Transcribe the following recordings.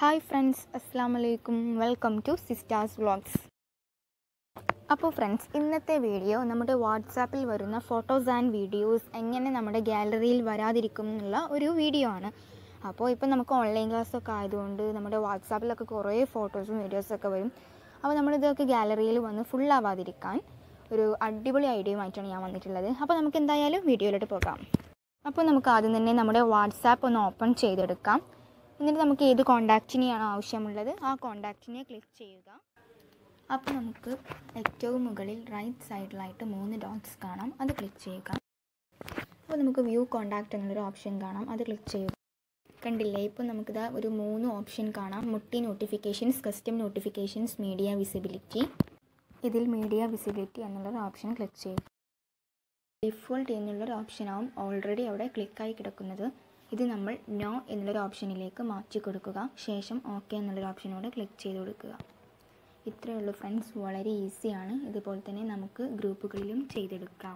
Hi friends, അസ്സാം വലൈക്കും. Welcome to sistas vlogs. അപ്പോൾ ഫ്രണ്ട്സ്, ഇന്നത്തെ വീഡിയോ നമ്മുടെ വാട്സാപ്പിൽ വരുന്ന ഫോട്ടോസ് ആൻഡ് വീഡിയോസ് എങ്ങനെ നമ്മുടെ ഗാലറിയിൽ വരാതിരിക്കും എന്നുള്ള ഒരു വീഡിയോ ആണ്. അപ്പോൾ ഇപ്പോൾ നമുക്ക് ഓൺലൈൻ ക്ലാസ്സൊക്കെ ആയതുകൊണ്ട് നമ്മുടെ വാട്സാപ്പിലൊക്കെ കുറേ ഫോട്ടോസും വീഡിയോസൊക്കെ വരും. അപ്പോൾ നമ്മളിതൊക്കെ ഗാലറിയിൽ വന്ന് ഫുള്ളാവാതിരിക്കാൻ ഒരു അടിപൊളി ഐഡിയയുമായിട്ടാണ് ഞാൻ വന്നിട്ടുള്ളത്. അപ്പോൾ നമുക്ക് എന്തായാലും വീഡിയോയിലോട്ട് പോകാം. അപ്പോൾ നമുക്ക് ആദ്യം തന്നെ നമ്മുടെ വാട്സാപ്പ് ഒന്ന് ഓപ്പൺ ചെയ്തെടുക്കാം. എന്നിട്ട് നമുക്ക് ഏത് കോൺടാക്റ്റിനെയാണ് ആവശ്യമുള്ളത് ആ കോൺടാക്റ്റിനെ ക്ലിക്ക് ചെയ്യുക. അപ്പോൾ നമുക്ക് ഏറ്റവും മുകളിൽ റൈറ്റ് സൈഡിലായിട്ട് 3 ഡോട്ട്സ് കാണാം, അത് ക്ലിക്ക് ചെയ്യുക. അപ്പോൾ നമുക്ക് വ്യൂ കോൺടാക്റ്റ് എന്നുള്ളൊരു ഓപ്ഷൻ കാണാം, അത് ക്ലിക്ക് ചെയ്യുക. കണ്ടില്ലേ, ഇപ്പോൾ നമുക്കിതാ ഒരു 3 ഓപ്ഷൻ കാണാം. Mute notifications, custom notifications, media visibility. ഇതിൽ മീഡിയ വിസിബിലിറ്റി എന്നുള്ളൊരു ഓപ്ഷൻ ക്ലിക്ക് ചെയ്യുക. ഡിഫോൾട്ട് എന്നുള്ളൊരു ഓപ്ഷനാവും ഓൾറെഡി അവിടെ ക്ലിക്കായി കിടക്കുന്നത്. ഇത് നമ്മൾ നോ എന്നുള്ളൊരു ഓപ്ഷനിലേക്ക് മാറ്റി കൊടുക്കുക. ശേഷം ഓക്കെ എന്നുള്ളൊരു ഓപ്ഷനോട് ക്ലിക്ക് ചെയ്ത് കൊടുക്കുക. ഇത്രയേ ഉള്ളൂ ഫ്രണ്ട്സ്, വളരെ ഈസിയാണ്. ഇതുപോലെ തന്നെ നമുക്ക് ഗ്രൂപ്പുകളിലും ചെയ്തെടുക്കാം.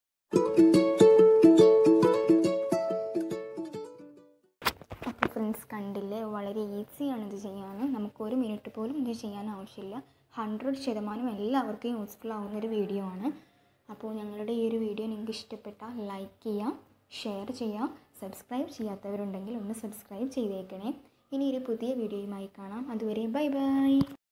അപ്പോൾ ഫ്രണ്ട്സ് കണ്ടില്ലേ, വളരെ ഈസിയാണ് ഇത് ചെയ്യാൻ. നമുക്ക് 1 മിനിറ്റ് പോലും ഇത് ചെയ്യാൻ ആവശ്യമില്ല. 100% എല്ലാവർക്കും യൂസ്ഫുൾ ആവുന്നൊരു വീഡിയോ ആണ്. അപ്പോൾ ഞങ്ങളുടെ ഈ ഒരു വീഡിയോ നിങ്ങൾക്ക് ഇഷ്ടപ്പെട്ടാൽ ലൈക്ക് ചെയ്യുക, ഷെയർ ചെയ്യുക. സബ്സ്ക്രൈബ് ചെയ്യാത്തവരുണ്ടെങ്കിൽ ഒന്ന് സബ്സ്ക്രൈബ് ചെയ്തേക്കണേ. ഇനി ഒരു പുതിയ വീഡിയോയുമായി കാണാം. അതുവരെ ബൈ ബൈ.